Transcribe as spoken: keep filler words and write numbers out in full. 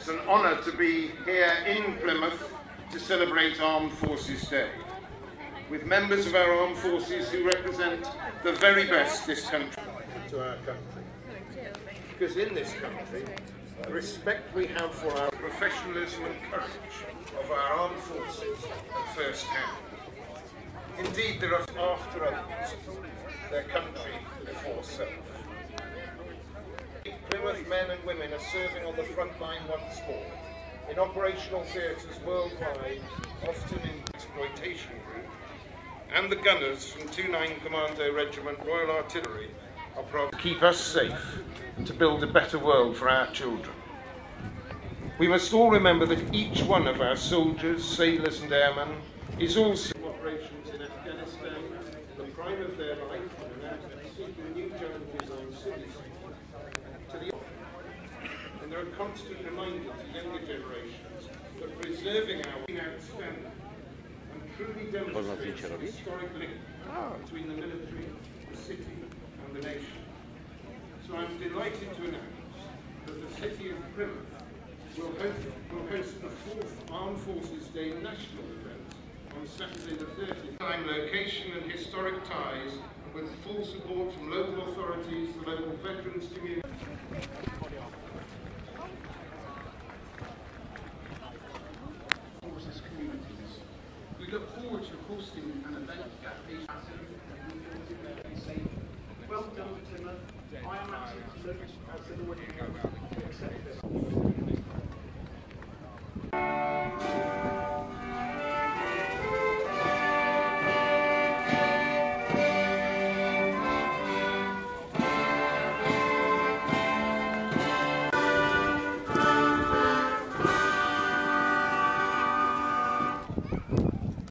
It's an honour to be here in Plymouth to celebrate Armed Forces Day with members of our armed forces who represent the very best this country to our country. Because in this country, the respect we have for our professionalism and courage of our armed forces at first hand. Indeed, there are after others, their country before self. Plymouth men and women are serving on the front line once more, in operational theatres worldwide, often in exploitation group, and the gunners from two nine Commando Regiment Royal Artillery are proud to keep us safe and to build a better world for our children. We must all remember that each one of our soldiers, sailors and airmen is also in operations in Afghanistan, the prime of their life, and out seeking new challenges on cities. To the and there are constant reminders to younger generations that preserving our outstanding and truly demonstrates the historic link between the military, the city and the nation. So I'm delighted to announce that the city of Plymouth will host, will host the fourth Armed Forces Day national event on Saturday the thirtieth. Time, location and historic ties, and with full support from local authorities, the local veterans community.